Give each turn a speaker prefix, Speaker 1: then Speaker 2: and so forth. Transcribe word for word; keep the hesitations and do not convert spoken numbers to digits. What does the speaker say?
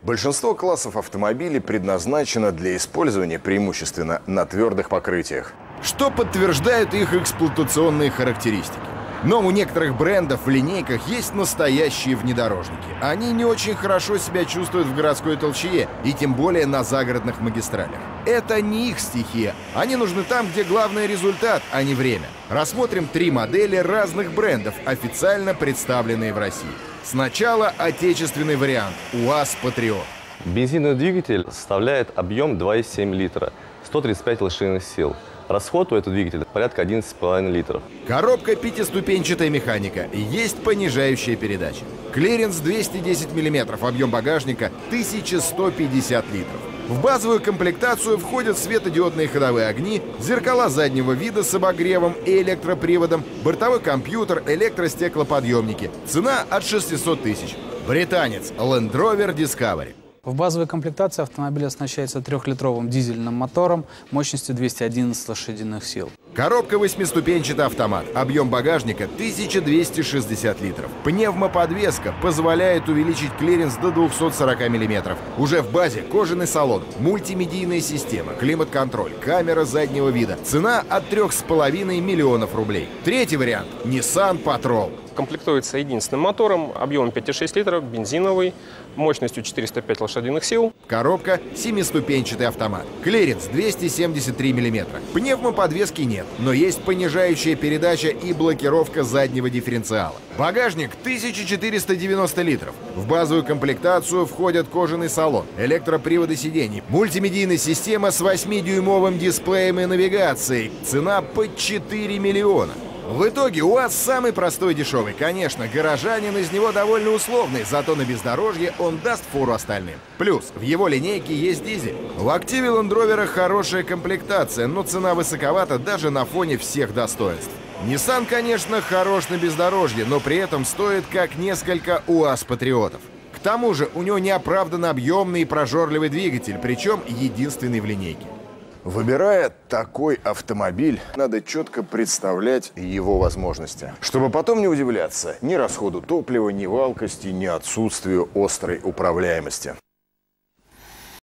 Speaker 1: Большинство классов автомобилей предназначено для использования преимущественно на твердых покрытиях, что подтверждают их эксплуатационные характеристики. Но у некоторых брендов в линейках есть настоящие внедорожники. Они не очень хорошо себя чувствуют в городской толчее и тем более на загородных магистралях. Это не их стихия. Они нужны там, где главный результат, а не время. Рассмотрим три модели разных брендов, официально представленные в России. Сначала отечественный вариант УАЗ Патриот.
Speaker 2: Бензиновый двигатель составляет объем два и семь литра, сто тридцать пять лошадиных сил. Расход у этого двигателя порядка одиннадцать с половиной литров.
Speaker 1: Коробка пятиступенчатая механика. Есть понижающая передача. Клиренс двести десять миллиметров, объем багажника тысяча сто пятьдесят литров. В базовую комплектацию входят светодиодные ходовые огни, зеркала заднего вида с обогревом и электроприводом, бортовой компьютер, электростеклоподъемники. Цена от шестисот тысяч. Британец Land Rover Discovery.
Speaker 3: В базовой комплектации автомобиль оснащается трехлитровым дизельным мотором мощностью двести одиннадцать лошадиных сил.
Speaker 1: Коробка восьмиступенчатый автомат. Объем багажника тысяча двести шестьдесят литров. Пневмоподвеска позволяет увеличить клиренс до двухсот сорока миллиметров. Уже в базе кожаный салон, мультимедийная система, климат-контроль, камера заднего вида. Цена от трёх с половиной миллионов рублей. Третий вариант – Nissan Patrol.
Speaker 4: Комплектуется единственным мотором, объемом пять и шесть литров, бензиновый, мощностью четыреста пять лошадиных сил.
Speaker 1: Коробка – семиступенчатый автомат. Клиренс двести семьдесят три миллиметра. Пневмоподвески нет, но есть понижающая передача и блокировка заднего дифференциала. Багажник тысяча четыреста девяносто литров. В базовую комплектацию входят кожаный салон, электроприводы сидений, мультимедийная система с восьмидюймовым дисплеем и навигацией. Цена под четыре миллиона. В итоге УАЗ самый простой и дешевый. Конечно, горожанин из него довольно условный, зато на бездорожье он даст фору остальным. Плюс в его линейке есть дизель. В активе Land Rover хорошая комплектация, но цена высоковата даже на фоне всех достоинств. Nissan, конечно, хорош на бездорожье, но при этом стоит как несколько УАЗ Патриотов. К тому же у него неоправданно объемный и прожорливый двигатель, причем единственный в линейке. Выбирая такой автомобиль, надо четко представлять его возможности, чтобы потом не удивляться ни расходу топлива, ни валкости, ни отсутствию острой управляемости.